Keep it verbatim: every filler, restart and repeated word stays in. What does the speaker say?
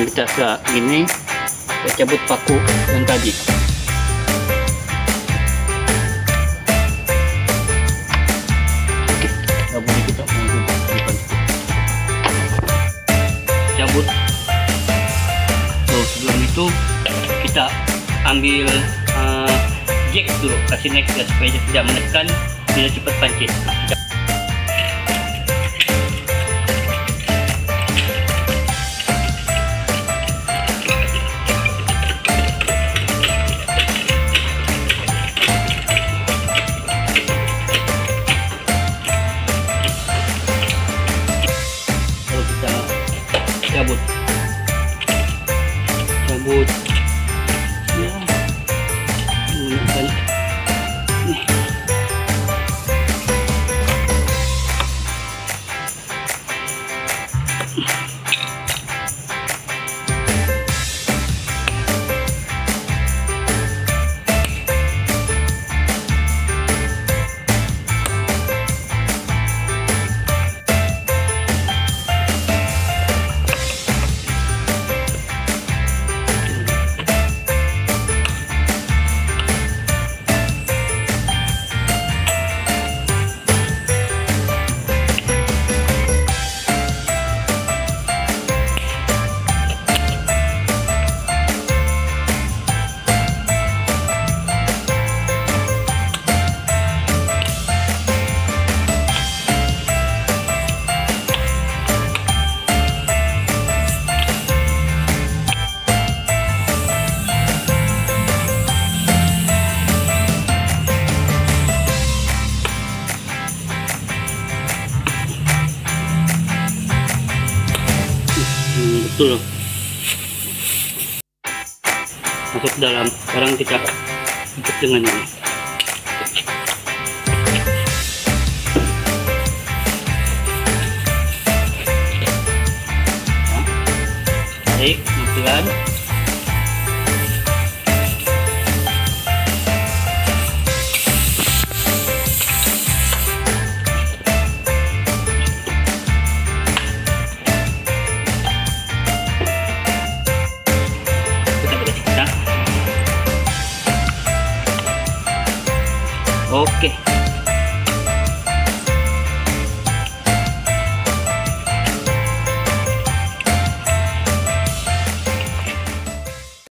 Dengan kita setelah ini, kita cabut paku yang tadi. Oke, nggak boleh kita menghubungkan. Cabut. So, sebelum itu kita ambil uh, jack dulu, kasih naik supaya dia tidak menekan, tidak cepat pancit. Kalau kita cabut, cabut, ya, menggunakan nih. Betul, masuk dalam. Sekarang kita tutup dengan ini. Baik, pelan. Oke.